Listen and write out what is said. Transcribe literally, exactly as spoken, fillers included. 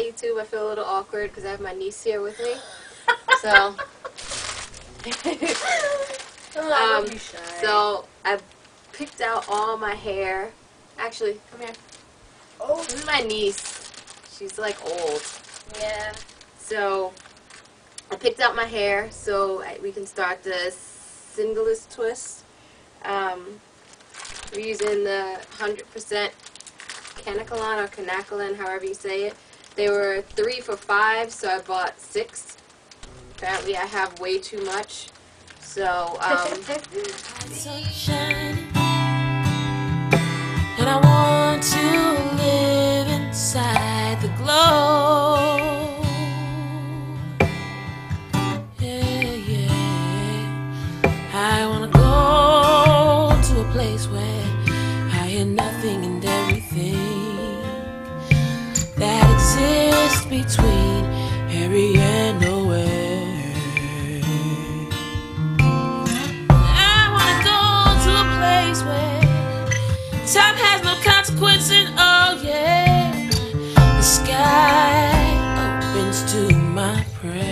YouTube. I feel a little awkward because I have my niece here with me. So, oh, um, don't be shy. so I picked out all my hair. Actually, come here. Oh, This is my niece. She's like old. yeah. So I picked out my hair so I, we can start the Senegalese Twists. Um, we're using the one hundred percent Canacolon or Canacolon, however you say it. They were three for five, so I bought six. Apparently I have way too much. So, um... sunshine, and I want to live inside the glow. Yeah, yeah. I wanna go to a place where I hear nothing and everything that exists between Harry and nowhere. Time has no consequence, and oh yeah, the sky opens to my prayer.